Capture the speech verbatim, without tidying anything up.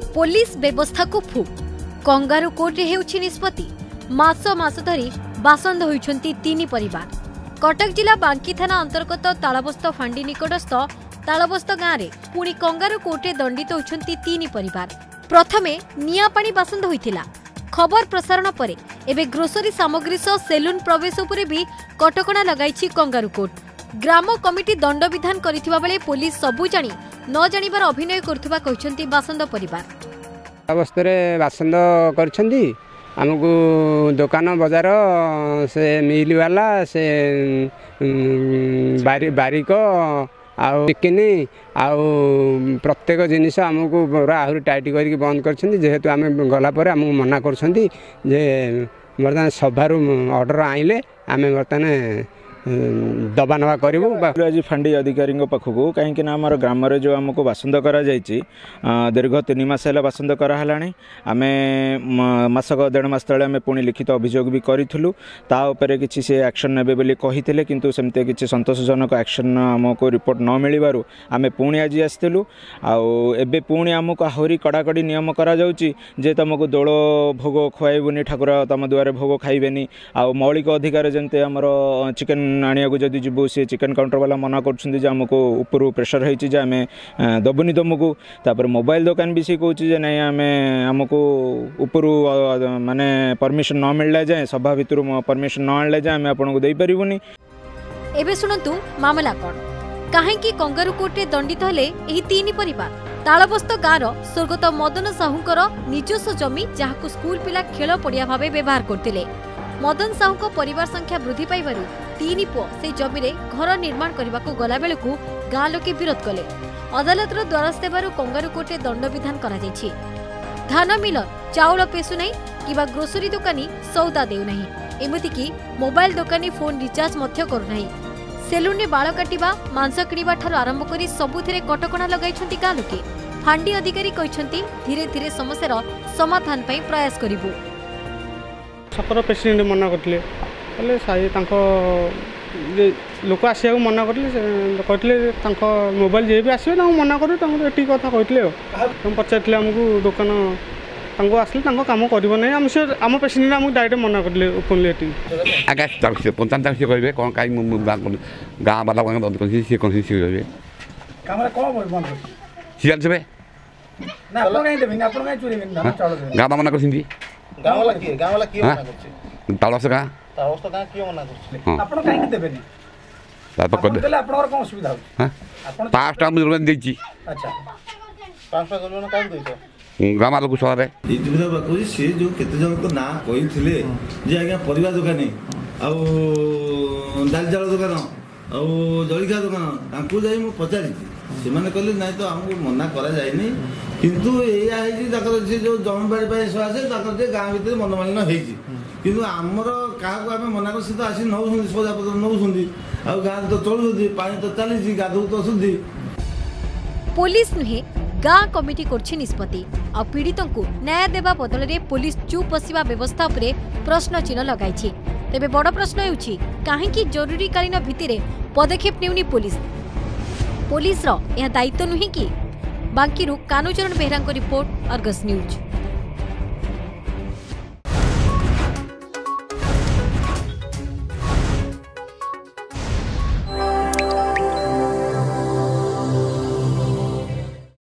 Police व्यवस्था को फू कंगारू कोर्ट रे हेउछि निष्पत्ति मास मास धरी बासंद होइछंती तीन परिवार। कटक जिला बांकी थाना अंतर्गत तालबस्त फांडी निकटस्थ तालबस्त गाँव में पुणी कंगारू कोर्ट रे दंडित होइछंती तीन परिवार। प्रथमे निया पानी बासंद होइथिला। खबर प्रसारण परे एबे ग्रोसरी सामग्री सह सेलून प्रवेश उपरे भी कटकणा लगाइछि कंगारू कोर्ट। ग्राम कमिटी दंड विधान करिथिबा बेले पुलिस सबु जानी न जानिबार अभिनय करथुबा कहिसंती बासंद परिवार। अवस्था बासंद करछंती आमको दुकान बजार से मिल वाला से बारी बारिक आउ चिकेनी आउ प्रत्येक जिनिस आमको आहरी टाइट करके बंद कर जेहेतु आम गलापर आमको मना कर बर्तमान सभार ऑर्डर आइले आम बर्तमान दबा नवा करूँ। आज फांडी अधिकारी पाखक कहीं आम ग्राम जो आमको बासंद करा दीर्घ तीन मास है बासंद कराला आम मसक देढ़ मास तले आम पुणी लिखित अभियोग भी करूँ तापर कि सी एक्शन ने बोली कही किंतु सेमती किसी संतोषजनक एक्शन आमको रिपोर्ट न मिलू आम पुणी आज आसलु आबे पुणी आमको आहरी कड़ाकड़ी नियम करा जे तुमको दोल भोग खुआबनी ठाकुर तुम दुआरे भोग खाइबेनी आ मौलिक अधिकार जमते आमर चिकेन आनिया जदि जीवु सी चिकेन काउंटर वाला मना करमको ऊपर प्रेसर होती आम दबुनी तुमको तापर मोबाइल दुकान भी सी कहे ना आम आमको ऊपर माने परमिशन न मिलला जाए सभा भितर परमिशन न आनला जाए आम आपको दे पारिबुनी। एबे सुनंतु मामला कोन काहेकि कंगारू कोर्टे दंडित हेले एही तीन परिवार। तालबस्त गाँव स्वर्गत मदन साहूकर निजस्व जमी जहां स्कूल पिला खेल पड़िया भाव व्यवहार करते मदन साहू परिवार संख्या वृद्धि पाइबारु तीन पुओ से जमी रे घर निर्माण करने को गला बेलू गाँ लोके विरोध कले। अदालत द्वारस्थ हेबारु कंगारू कोर्टे दंड विधान करा जायछि। धान मिलर चाउल पेसु नहीं किबा ग्रोसरी दुकानी सौदा देउ नहीं एमति कि मोबाइल दुकानी फोन रिचार्ज मध्य करू नहीं। सेलून रे बाल काटिबा मांस किनिबा ठार आरंभ करी सबुथिरे कटकणा लगाइछंती गाँ लोके। फांडी अधिकारी कहिसंती धीरे धीरे समस्यार समाधान पई प्रयास करिबु। सकर प्रेसिडेंट मना करथिले बोले साई तांको लोक आसिया मना करथिले कहथिले तांको मोबाइल जे भी आसीबे तांको मना करू तांको एटी कथा कहथिले हम पचारथिले हमकु दुकान तांको आसले तांको काम करबो नै हम से हम प्रेसिडेंट हमकु डायरेक्ट मना करथिले ओपनली एटी आगा तांको पंचायत तांको कहबे कोन काई गाँ वाला बंद करछि से कोन से कहबे कामरा कोन बंद सियाल छबे ना आपण काई देबे आपण काई चोरी ना चलो गाँ मना करछि गाँव वाला की गाँव वाला की मना करछि तालस गाँ तालस गाँ की मना करछि आपण काई देबेनी ताप कर देले आपनर कोन सुविधा हो हां आपण पाँच टा मुझे देछि। अच्छा पाँच टा गलोन काई देइछो गाँ वाला को सरे ई दुविधा बाकू से जो केते जन को ना कहिथिले जे आज्ञा परिवार दुकानी आ दाल जाल दुकान आ जलिका दुकान तांकू जाई मु पचारि से माने कहले नाही तो हमको मना करा जायनी किंतु एया है जे जो जमी बाड़ी पाए आसे गाँ भर मनमालिन होती किंतु आमर क्या आम मना कर तो आसी नौ सौदा पत्र नौ आ गाँव तो चलुँच पानी तो चली गाधु तो शुद्धि। पुलिस नुहे गाँ कमिटी करछि निष्पत्ति आ पीड़ितों को न्याय देवा बदल में पुलिस चुप बसिबा व्यवस्था उपरे प्रश्न चिन्ह लगाइछि। तेबे बड़ प्रश्न हेउछि काहेकि जरूरीकालीन भित्तिरे पदक्षेप नेउनी पुलिस पुलिस रो यह दायित्व नुहे कि बांकीरू Kanucharan Behera report Argus news.